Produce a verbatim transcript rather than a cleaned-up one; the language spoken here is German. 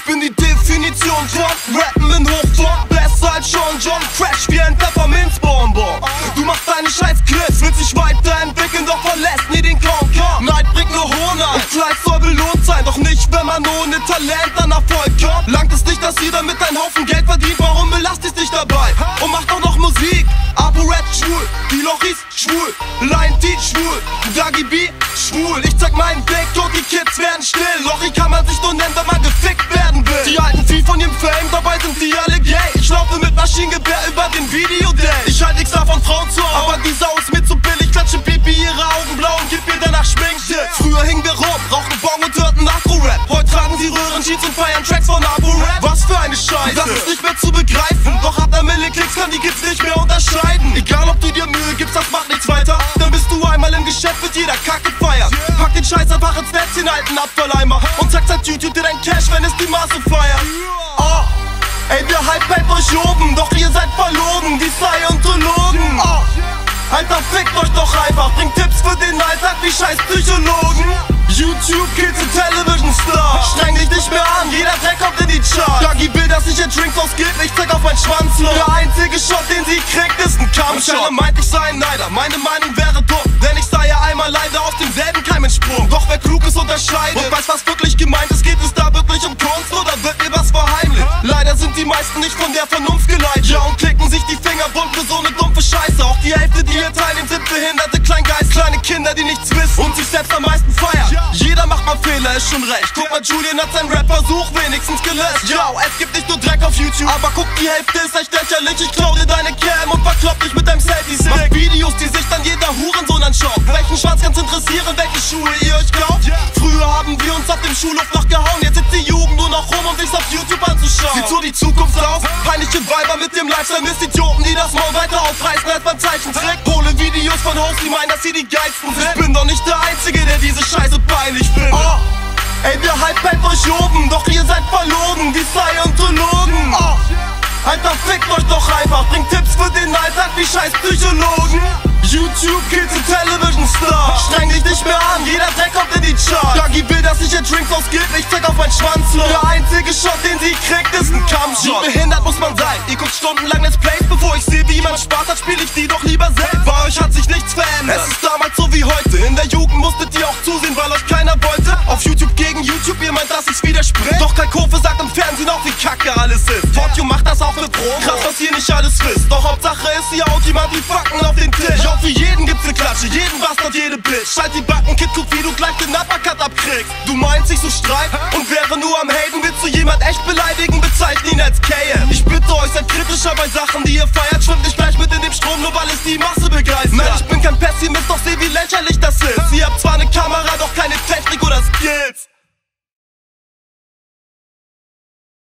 Ich bin die Definition von Rappen in Hochform. Besser als Sean John, Crash wie ein Pfefferminzbonbon. Du machst deine scheiß Clips, willst dich weiterentwickeln, doch verlässt nie den Countdown. Neid bringt nur Hohn und Fleiß soll belohnt sein, doch nicht, wenn man ohne Talent an Erfolg kommt. Langt es nicht, dass jeder mit einem Haufen Geld verdient, warum belastest dich dabei? Und mach doch noch Musik. Apo-Rap schwul, die Lochis schwul, Lion T schwul, Dagi B schwul. Ich zeig meinen Dick und die Kids werden still. Lochi kann man sich nur nennen, wenn man gefickt werden will. Die halten viel von ihrem Fame, dabei sind die alle gay. Ich laufe mit Maschinengewehr über den Videodate. Ich halt nix davon, Frauen zu haben, aber die Sau ist mir zu billig. Klatsche Pipi, ihre Augen blau und gib mir danach Schminktipp. Früher hingen wir rum, rauchten Bong und hörten Afro-Rap. Heute tragen sie Röhrenjeans und feiern Tracks von Apo-Rap. Was für eine Scheiße, das ist nicht mehr zu begreifen. Doch ab der Milliklicks kann die Kids nicht mehr unterscheiden. Egal ob du dir Mühe gibst, das macht nichts weiter. Dann bist du einmal im Geschäft, wird jeder Kacke feiern. Pack den Scheiß einfach ins Netz, den alten Abfalleimer. Und zack, zeigt YouTube dir dein Cash, wenn es die Maße feiert. Oh, ey, wir hypen euch oben, doch ihr seid verlogen wie Scientologen. Oh, Alter, fickt euch doch einfach, bringt Tipps für den Alltag wie scheiß Psychologen. YouTube Kids und Television Star, streng dich nicht mehr an, jeder Track kommt in die Charts. Dagi will, dass ich ihr Drinks ausgib, ich zeig auf mein Schwanzloch. Der einzige Shot, den sie kriegt, ist ein Kampfshot. Keiner meint, ich sei ein Neider, meine Meinung wäre dumm, denn ich sei ja einmal leider aus demselben Keim entsprungen. Doch wer klug ist, unterscheidet und weiß, was wirklich gemeint ist. Geht es da wirklich um Kunst oder wird mir was verheimlicht? Leider sind die meisten nicht von der Vernunft geleitet, ja, und klicken sich die Finger bunt für so eine dumpfe Scheiße. Auch die Hälfte, die hier teilnehmen, sind behinderte Kleingeist, kleine Kinder, die nichts wissen und sich selbst am meisten feiern. Jeder macht mal Fehler, ist schon recht. Guck mal, Julian hat seinen Rap-Versuch wenigstens gelöscht. Yo, es gibt nicht nur Dreck auf YouTube, aber guck, die Hälfte ist echt lächerlich. Ich klau dir deine Cam und verklopp dich mit deinem Selfie-Stick. Mach Videos, die sich dann jeder Hurensohn anschaut. Welchen Schwanz kann's interessieren, welche Schuhe ihr euch glaubt? Früher haben wir uns auf dem Schulhof noch gehauen, jetzt sitzt die Jugend nur noch rum, um sich's auf YouTube anzuschauen. Sieht so die Zukunft aus? Peinliche Weiber mit dem Lifestyle, Mist-Idioten, die das Maul weiter aufreißen als beim Zeichentrick. Hole Videos von Hosts, die meinen, dass sie die geilsten sind. Ich bin doch nicht der Einzige, der diese Scheiße peinlich findet. Oh, ey, wir hypen euch oben, doch ihr seid verlogen wie Scientologen. Oh, Alter, fickt euch doch einfach, bringt Tipps für den Alltag wie scheiß Psychologen. YouTube Kids und Television Star, streng dich nicht mehr an, jeder Track kommt in die Charts. Dagi will, dass ich ihr Drinks ausgib, ich zeig auf mein Schwanzloch. Der einzige Shot, den sie kriegt, ist ein Kampfshot. Wie behindert muss man sein, ihr guckt stundenlang Let's Plays, bevor ich sehe, wie jemand Spaß hat, spiel ich die doch lieber selbst. Bei euch hat sich nichts verändert, es ist damals so wie heute. In der Jugend musstet ihr auch zusehen, weil euch keiner wollte. Auf YouTube gegen YouTube, ihr meint, dass es widerspricht. Doch Kai Kofe sagt im Fernsehen auch, wie kacke alles ist. Fortune macht das auch für Promo, krass, was ihr nicht alles wisst. Doch Hauptsache ist, ihr haut jemand die Fakten auf den Tisch. Yo, für jeden gibt's ne Klatsche, jeden Bastard, jede Bitch. Schalt die Backen, Kid, guck, wie du gleich den Uppercut abkriegst. Du meinst, ich so Streit und wäre nur am Haten. Willst du jemand echt beleidigen, bezeichne ihn als K M. Ich bitte euch, seid kritischer bei Sachen, die ihr feiert. Schwimmt nicht gleich mit in dem Strom, nur weil es die Masse begeistert. Nein, ich bin kein Pessimist, doch seh, wie lächerlich